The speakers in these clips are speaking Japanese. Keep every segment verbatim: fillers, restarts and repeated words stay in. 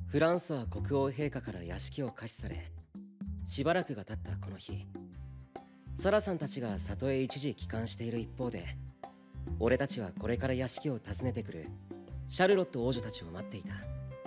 フランソワ国王陛下から屋敷を貸しされ、しばらくが経ったこの日、サラさんたちが里へ一時帰還している一方で、俺たちはこれから屋敷を訪ねてくるシャルロット王女たちを待っていた。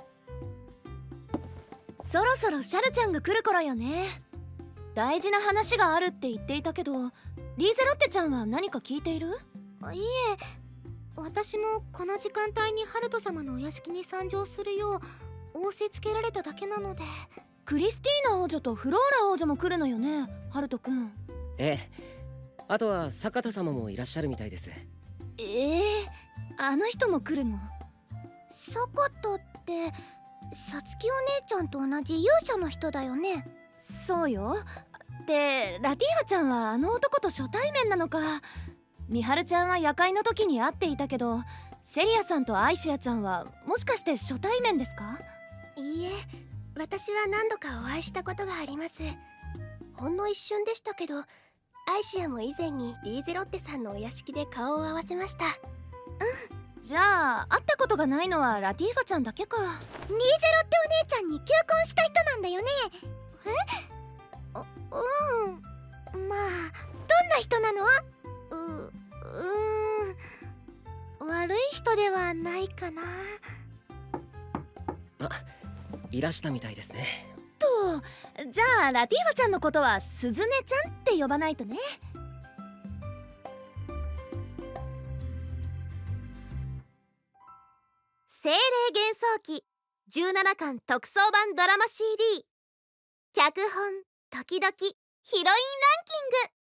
そろそろシャルちゃんが来る頃よね。大事な話があるって言っていたけど、リーゼロッテちゃんは何か聞いている？ いえ、私もこの時間帯にハルト様のお屋敷に参上するよう仰せつけられただけなので。 クリスティーナ王女とフローラ王女も来るのよね、ハルトくん。 ええ、あとは坂田様もいらっしゃるみたいです。 ええー、あの人も来るの？ 坂田ってさつきお姉ちゃんと同じ勇者の人だよね。 そうよ。でラティーファちゃんはあの男と初対面なのか。ミハルちゃんは夜会の時に会っていたけど、セリアさんとアイシアちゃんはもしかして初対面ですか？ いいえ、私は何度かお会いしたことがあります。ほんの一瞬でしたけど、アイシアも以前にリーゼロッテさんのお屋敷で顔を合わせました。 うん、じゃあ会ったことがないのはラティーファちゃんだけか。リーゼロッテお姉ちゃんに求婚した人なんだよね。え？う、うん。まあ、どんな人なの？う、うーん、悪い人ではないかな。 あ、いらしたみたいですね。 と、じゃあラティーファちゃんのことはスズネちゃんって呼ばないとね。 精霊幻想記じゅうななかん特装版ドラマ シーディー、 脚本時々ヒロインランキング。